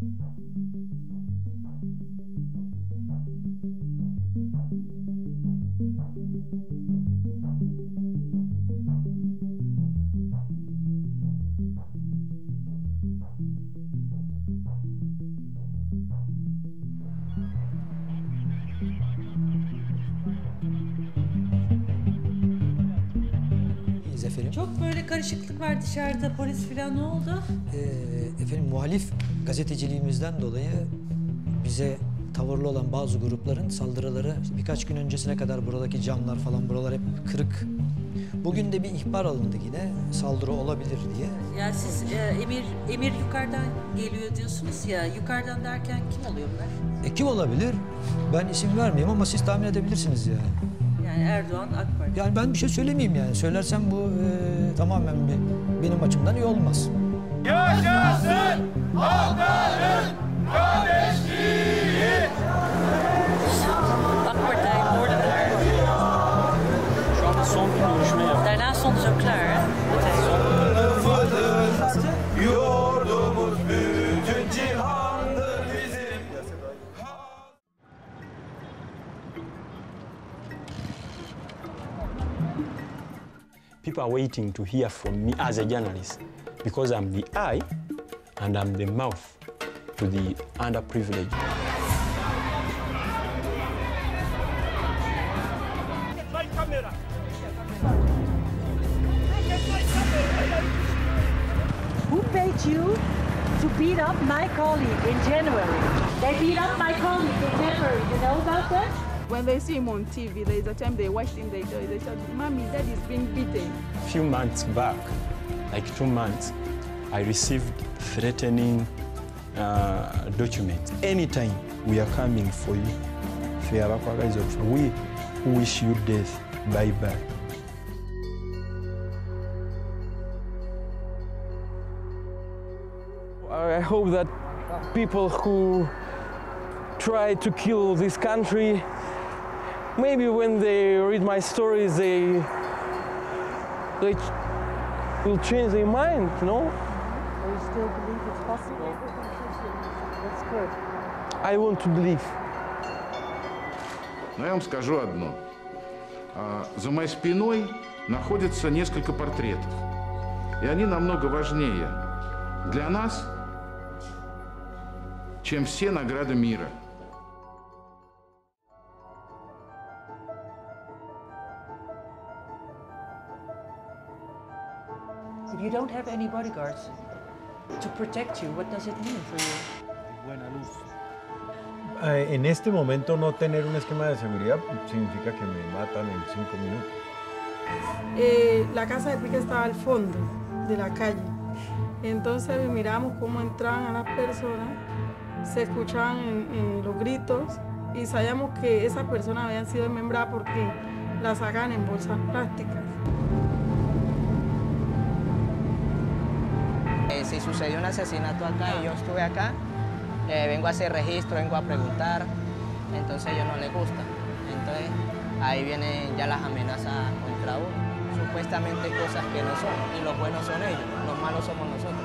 Çok böyle karışıklık var dışarıda, polis falan, ne oldu? Efendim muhalif gazeteciliğimizden dolayı bize tavırlı olan bazı grupların saldırıları birkaç gün öncesine kadar buradaki camlar falan buralar hep kırık. Bugün de bir ihbar alındı yine saldırı olabilir diye. Ya siz emir yukarıdan geliyor diyorsunuz ya, yukarıdan derken kim oluyor bunlar? Kim olabilir? Ben isim vermeyeyim ama siz tahmin edebilirsiniz yani. Yani Erdoğan, AK Parti. Yani ben bir şey söylemeyeyim yani. Söylersem bu tamamen benim açımdan iyi olmaz. Yaşasın halkların kardeşliği! AK Parti'ye orada. Şu anda son bir görüşme yaptık. Daarna stonden ze ook klaar, hè? Yurdumuz bütün cihandır bizim. People are waiting to hear from me as a journalist because I'm the eye and I'm the mouth to the underprivileged. Who paid you to beat up my colleague in January? They beat up my colleague in January. You know about that? When they see him on TV, there is a time they watch him, they say, Mommy, Dad is being beaten. A few months back, like 2 months, I received threatening documents. Anytime we are coming for you, we wish you death. Bye-bye. I hope that people who try to kill this country, maybe when they read my stories, they will change their mind, no? You still believe it's possible? That's good. I want to believe. Но я вам скажу одно. За моей спиной находится несколько портретов. И они намного важнее для нас, чем все награды мира. If you don't have any bodyguards to protect you, what does it mean for you? En este momento no tener un esquema de seguridad significa que me matan en 5 minutos. La casa de pique estaba al fondo de la calle. Entonces miramos cómo entraban a las personas, se escuchaban los gritos y sabíamos que esas personas habían sido desmembradas porque las sacan en bolsas plásticas. Si sucedió un asesinato acá y yo estuve acá, vengo a hacer registro, vengo a preguntar, entonces a ellos no les gusta. Entonces ahí vienen ya las amenazas contra uno. Supuestamente cosas que no son, y los buenos son ellos, los malos somos nosotros.